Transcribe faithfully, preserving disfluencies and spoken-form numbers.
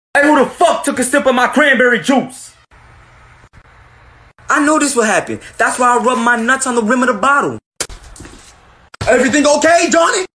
Hey, who the fuck took a sip of my cranberry juice? I knew this would happen. That's why I rubbed my nuts on the rim of the bottle. Everything okay, Johnny?